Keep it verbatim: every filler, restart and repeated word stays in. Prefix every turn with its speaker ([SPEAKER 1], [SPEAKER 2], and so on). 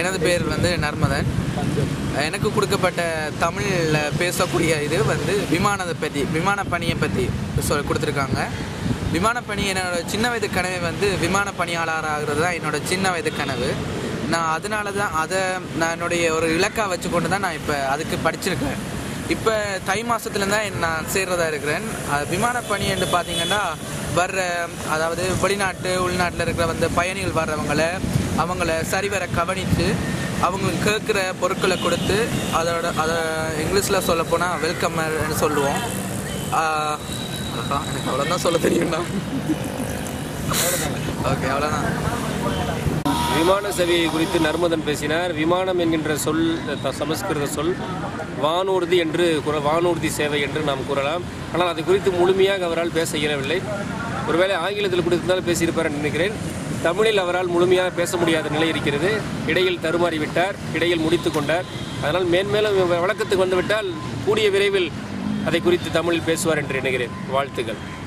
[SPEAKER 1] எனது பேர் வந்து நர்மதன். எனக்கு கொடுக்கப்பட்ட தமிழில் பேசக்கூடிய இது வந்து விமானத்தை பற்றி விமான பணியை பற்றி சொல் கொடுத்துருக்காங்க. விமானப்பணி என்னோடய சின்ன வயது கனவு வந்து விமான பணியாளர் ஆகிறது தான் என்னோடய சின்ன வயது கனவு. நான் அதனால தான் அதை நான் என்னுடைய ஒரு இலக்காக வச்சு கொண்டு தான் நான் இப்போ அதுக்கு படிச்சிருக்கேன். இப்போ தை மாதத்துலேருந்து தான் நான் சேர்றதா இருக்கிறேன். விமானப்பணி என்று பார்த்திங்கன்னா வர்ற அதாவது வெளிநாட்டு உள்நாட்டில் இருக்கிற வந்து பயணிகள் வர்றவங்களை அவங்கள சரிவர கவனித்து அவங்களுக்கு கேட்குற பொருட்களை கொடுத்து அதோட அதை இங்கிலீஷில் சொல்லப்போனால் வெல்கம்மர்னு சொல்லுவோம். அவ்வளோதான், எனக்கு அவ்வளோதான் சொல்ல தெரியும்ண்ணா. ஓகே, அவ்வளோதான்.
[SPEAKER 2] விமான சேவையை குறித்து நர்மதன் பேசினார். விமானம் என்கின்ற சொல் சமஸ்கிருத சொல் வானூர்தி என்று வானூர்தி சேவை என்று நாம் கூறலாம். ஆனால் அது குறித்து முழுமையாக அவரால் பேச இயலவில்லை. ஒருவேளை ஆங்கிலத்தில் கொடுத்திருந்தாலும் பேசியிருப்பார் என்று நினைக்கிறேன். தமிழில் அவரால் முழுமையாக பேச முடியாத நிலை இருக்கிறது. இடையில் தருமாறிவிட்டார், இடையில் முடித்து கொண்டார். அதனால் மேன்மேலும் வழக்கத்துக்கு வந்துவிட்டால் கூடிய விரைவில் அதை குறித்து தமிழில் பேசுவார் என்று நினைக்கிறேன். வாழ்த்துக்கள்.